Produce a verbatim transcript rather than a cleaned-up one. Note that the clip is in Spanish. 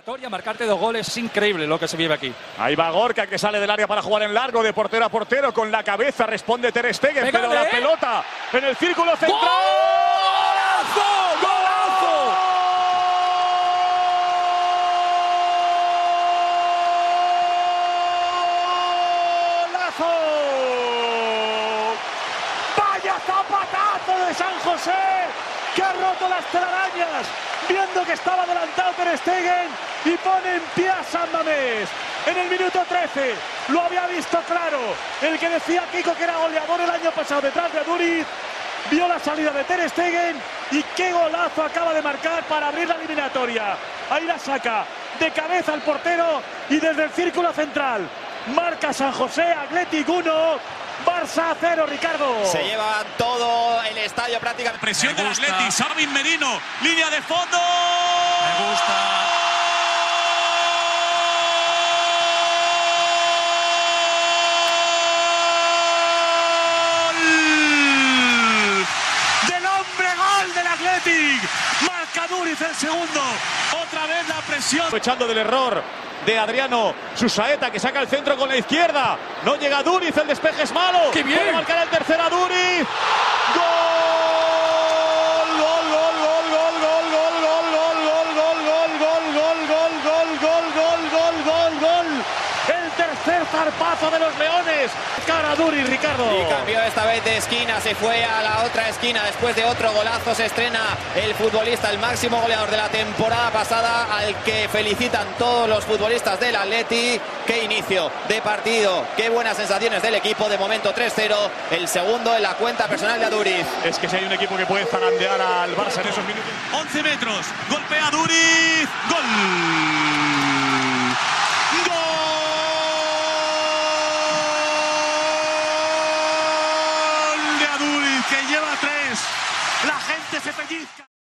eliminatoria, marcarte dos goles, es increíble lo que se vive aquí. Ahí va Gorka, que sale del área para jugar en largo, de portero a portero, con la cabeza responde Ter Stegen, Pégale, pero la ¿eh? pelota en el círculo central. ¡Golazo! ¡Golazo! ¡Golazo! ¡Vaya zapatazo de San José! Que ha roto las telarañas, viendo que estaba adelantado Ter Stegen y pone en pie a San Mamés. En el minuto trece, lo había visto claro, el que decía Kiko que era goleador el año pasado detrás de Aduriz, vio la salida de Ter Stegen y qué golazo acaba de marcar para abrir la eliminatoria. Ahí la saca de cabeza al portero y desde el círculo central marca San José, Athletic uno, Barça cero, Ricardo. Se lleva todo el estadio prácticamente. Presión del Athletic, Sabin Merino, línea de fondo. Me gusta. Del hombre gol del Athletic. Marca Duriz el segundo. Otra vez la presión. Aprovechando del error de Adriano Susaeta, que saca el centro con la izquierda. No llega Duriz, el despeje es malo. ¡Qué bien! Puede marcar el tercero a Duriz. ¡Gol! ¡Gol, gol, gol, gol, gol, gol, gol, gol, gol, gol, gol, gol, gol, gol, gol, gol, gol, gol, gol! El tercer zarpazo de los Leones. Cara a Duriz, Ricardo. Y cambió esta vez de esquina, se fue a la otra esquina después de otro golazo. Se estrena el futbolista, el máximo goleador de la temporada pasada, al que felicitan todos los futbolistas del Atleti. Qué inicio de partido, qué buenas sensaciones del equipo. De momento tres cero, el segundo en la cuenta personal de Aduriz. Es que si hay un equipo que puede zarandear al Barça en esos minutos. once metros, golpea Duriz, gol. Que lleva tres, la gente se pellizca.